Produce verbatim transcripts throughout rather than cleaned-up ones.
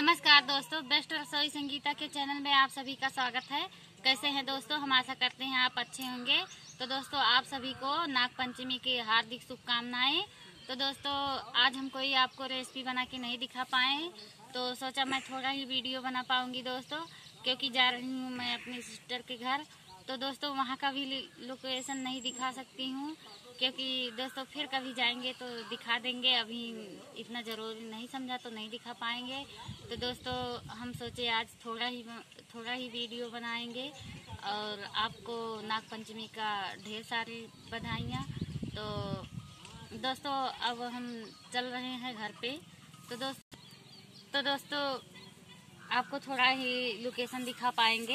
नमस्कार दोस्तों, बेस्ट रसोई संगीता के चैनल में आप सभी का स्वागत है। कैसे हैं दोस्तों? हम आशा करते हैं आप अच्छे होंगे। तो दोस्तों, आप सभी को नाग पंचमी की हार्दिक शुभकामनाएं। तो दोस्तों, आज हम कोई आपको रेसिपी बना के नहीं दिखा पाए, तो सोचा मैं थोड़ा ही वीडियो बना पाऊंगी दोस्तों, क्योंकि जा रही हूँ मैं अपनी सिस्टर के घर। तो दोस्तों, वहाँ का भी लोकेशन नहीं दिखा सकती हूँ, क्योंकि दोस्तों फिर कभी जाएंगे तो दिखा देंगे। अभी इतना ज़रूरी नहीं समझा तो नहीं दिखा पाएंगे। तो दोस्तों, हम सोचे आज थोड़ा ही थोड़ा ही वीडियो बनाएंगे और आपको नाग पंचमी का ढेर सारी बधाइयाँ। तो दोस्तों, अब हम चल रहे हैं घर पे। तो दोस्त तो दोस्तों आपको थोड़ा ही लोकेशन दिखा पाएंगे।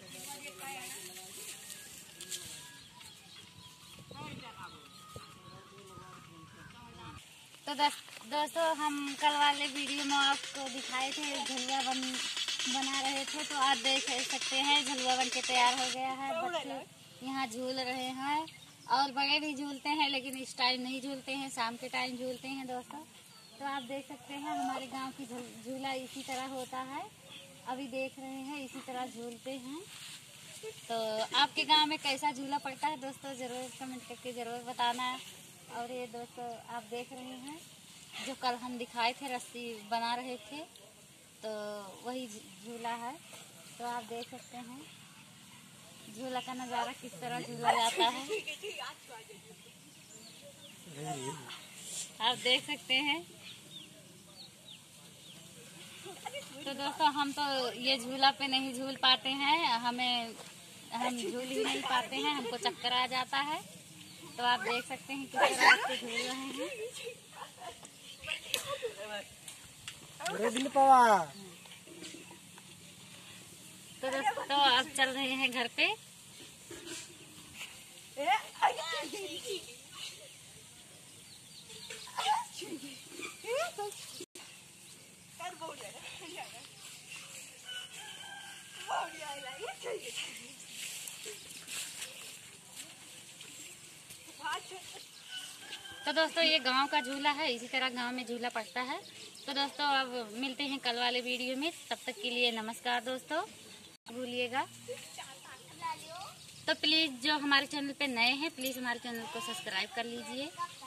तो दोस्तों, हम कल वाले वीडियो में आपको दिखाए थे झुलुआ बन बना रहे थे, तो आप देख सकते हैं झुलुआ बन के तैयार हो गया है। बच्चे यहाँ झूल रहे हैं और बड़े भी झूलते हैं, लेकिन इस टाइम नहीं झूलते हैं, शाम के टाइम झूलते हैं दोस्तों। तो आप देख सकते हैं हमारे गांव की झूला इसी तरह होता है। अभी देख रहे हैं इसी तरह झूलते हैं। तो आपके गांव में कैसा झूला पड़ता है दोस्तों, ज़रूर कमेंट करके ज़रूर बताना। और ये दोस्तों आप देख रहे हैं जो कल हम दिखाए थे, रस्सी बना रहे थे, तो वही झूला है। तो आप देख सकते हैं झूला का नज़ारा किस तरह झूला जाता है, आप देख सकते हैं। तो दोस्तों, हम तो ये झूला पे नहीं झूल पाते हैं, हमें हम झूल ही नहीं पाते हैं, हमको चक्कर आ जाता है। तो आप देख सकते हैं किस तरह से झूल रहे हैं। तो दोस्तों अब चल रहे हैं घर पे। तो दोस्तों, ये गांव का झूला है, इसी तरह गांव में झूला पड़ता है। तो दोस्तों, अब मिलते हैं कल वाले वीडियो में, तब तक के लिए नमस्कार दोस्तों, भूलिएगा। तो प्लीज़ जो हमारे चैनल पे नए हैं, प्लीज़ हमारे चैनल को सब्सक्राइब कर लीजिए।